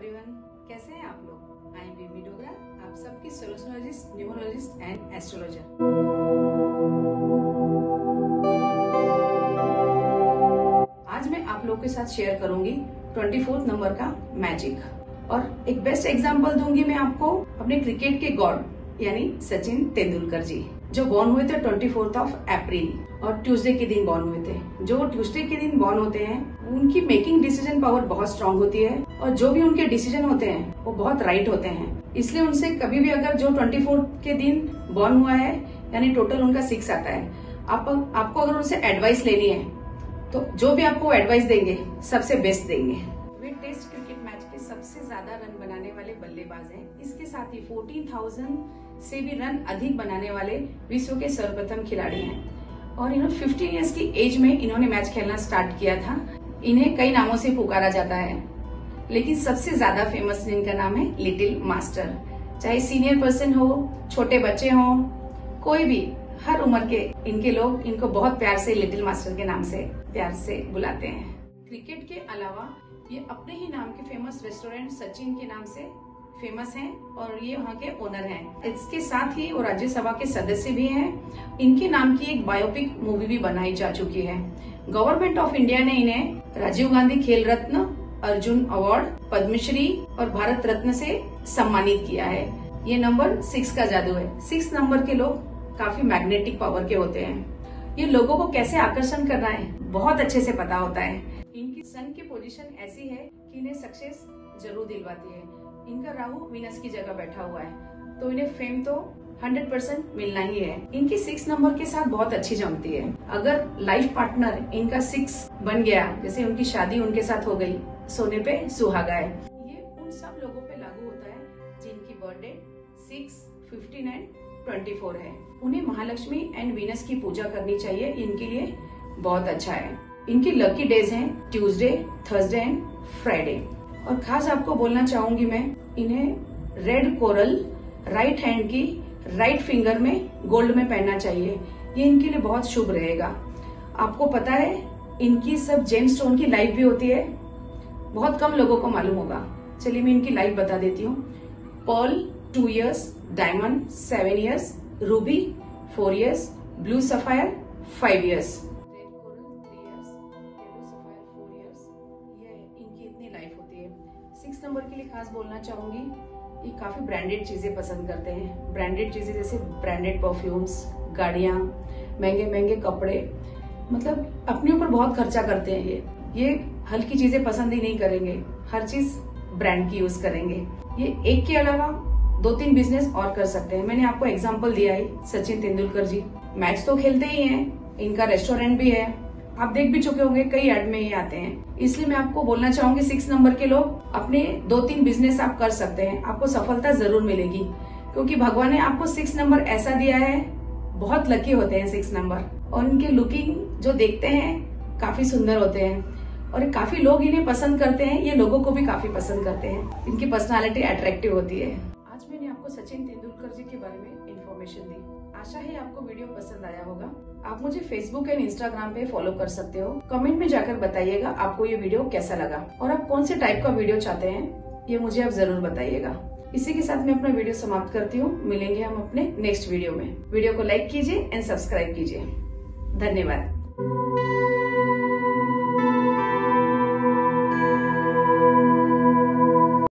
Everyone, कैसे हैं आप लोग। आई एम बीबी डोगरा, आप सबकी सोल्यूशनोलॉजिस्ट, न्यूमरोलॉजिस्ट एंड एस्ट्रोलॉजर। आज मैं आप लोगों के साथ शेयर करूंगी 24 नंबर का मैजिक और एक बेस्ट एग्जांपल दूंगी मैं आपको अपने क्रिकेट के गॉड यानी सचिन तेंदुलकर जी, जो बॉर्न हुए थे 24 अप्रैल और ट्यूसडे के दिन बॉर्न हुए थे। जो ट्यूसडे के दिन बॉर्न होते हैं उनकी मेकिंग डिसीजन पावर बहुत स्ट्रांग होती है और जो भी उनके डिसीजन होते हैं वो बहुत राइट होते हैं। इसलिए उनसे कभी भी अगर जो 24 के दिन बॉर्न हुआ है यानी टोटल उनका 6 आता है, आपको अगर उनसे एडवाइस लेनी है तो जो भी आपको एडवाइस देंगे सबसे बेस्ट देंगे। वे टेस्ट क्रिकेट मैच के सबसे ज्यादा रन बनाने वाले बल्लेबाज हैं। इसके साथ ही 14,000 से भी रन अधिक बनाने वाले विश्व के सर्वप्रथम खिलाड़ी हैं और इन्होंने 15 इयर्स की एज में इन्होंने मैच खेलना स्टार्ट किया था। इन्हें कई नामों से पुकारा जाता है, लेकिन सबसे ज्यादा फेमस जिनका नाम है लिटिल मास्टर। चाहे सीनियर पर्सन हो, छोटे बच्चे हो, कोई भी, हर उम्र के इनके लोग इनको बहुत प्यार से लिटिल मास्टर के नाम से प्यार से बुलाते हैं। क्रिकेट के अलावा ये अपने ही नाम के फेमस रेस्टोरेंट सचिन के नाम से फेमस हैं और ये वहाँ के ओनर हैं। इसके साथ ही वो राज्यसभा के सदस्य भी हैं। इनके नाम की एक बायोपिक मूवी भी बनाई जा चुकी है। गवर्नमेंट ऑफ इंडिया ने इन्हें राजीव गांधी खेल रत्न, अर्जुन अवार्ड, पद्मश्री और भारत रत्न से सम्मानित किया है। ये नंबर 6 का जादू है। 6 नंबर के लोग काफी मैग्नेटिक पावर के होते हैं। ये लोगों को कैसे आकर्षण करना है बहुत अच्छे से पता होता है। इनकी सन की पोजीशन ऐसी है कि इन्हें सक्सेस जरूर दिलवाती है। इनका राहु वीनस की जगह बैठा हुआ है तो इन्हें फेम तो 100% मिलना ही है। इनकी 6 नंबर के साथ बहुत अच्छी जमती है। अगर लाइफ पार्टनर इनका 6 बन गया, जैसे उनकी शादी उनके साथ हो गई, सोने पे सुहागा है। ये उन सब लोगों पे लागू होता है जिनकी बर्थडे 6, 15 एंड 24 है। उन्हें महालक्ष्मी एंड वीनस की पूजा करनी चाहिए, इनके लिए बहुत अच्छा है। इनकी लकी डेज हैं ट्यूसडे, थर्सडे एंड फ्राइडे। और खास आपको बोलना चाहूंगी मैं, इन्हें रेड कोरल राइट हैंड की राइट फिंगर में गोल्ड में पहनना चाहिए। ये इनके लिए बहुत शुभ रहेगा। आपको पता है इनकी सब जेम स्टोन की लाइफ भी होती है, बहुत कम लोगों को मालूम होगा। चलिए मैं इनकी लाइफ बता देती हूँ। Pearl 2 years, diamond 7 years, ruby 4 years, blue sapphire 5 years, red coral 3 years, yellow sapphire 4 years. ये इनकी इतनी लाइफ होती है। 6 नंबर के लिए खास बोलना चाहूंगी, ये काफी ब्रांडेड चीजें पसंद करते हैं। ब्रांडेड चीजें जैसे ब्रांडेड परफ्यूम्स, गाड़ियां, महंगे महंगे कपड़े, मतलब अपने ऊपर बहुत खर्चा करते हैं। ये हल्की चीजें पसंद ही नहीं करेंगे, हर चीज ब्रांड की यूज करेंगे। ये एक के अलावा 2-3 बिजनेस और कर सकते हैं। मैंने आपको एग्जांपल दिया है सचिन तेंदुलकर जी, मैच तो खेलते ही हैं, इनका रेस्टोरेंट भी है, आप देख भी चुके होंगे, कई एड में ही आते हैं। इसलिए मैं आपको बोलना चाहूंगी 6 नंबर के लोग अपने 2-3 बिजनेस आप कर सकते हैं, आपको सफलता जरूर मिलेगी, क्योंकि भगवान ने आपको 6 नंबर ऐसा दिया है। बहुत लकी होते हैं 6 नंबर और इनके लुकिंग जो देखते हैं काफी सुंदर होते हैं और काफी लोग इन्हें पसंद करते हैं। ये लोगों को भी काफी पसंद करते हैं, इनकी पर्सनालिटी अट्रैक्टिव होती है। आज मैंने आपको सचिन तेंदुलकर जी के बारे में इन्फॉर्मेशन दी। आशा है आपको वीडियो पसंद आया होगा। आप मुझे फेसबुक एंड इंस्टाग्राम पे फॉलो कर सकते हो। कमेंट में जाकर बताइएगा आपको ये वीडियो कैसा लगा और आप कौन से टाइप का वीडियो चाहते हैं, ये मुझे आप जरूर बताइएगा। इसी के साथ मैं अपना वीडियो समाप्त करती हूँ। मिलेंगे हम अपने नेक्स्ट वीडियो में। वीडियो को लाइक कीजिए एंड सब्सक्राइब कीजिए। धन्यवाद।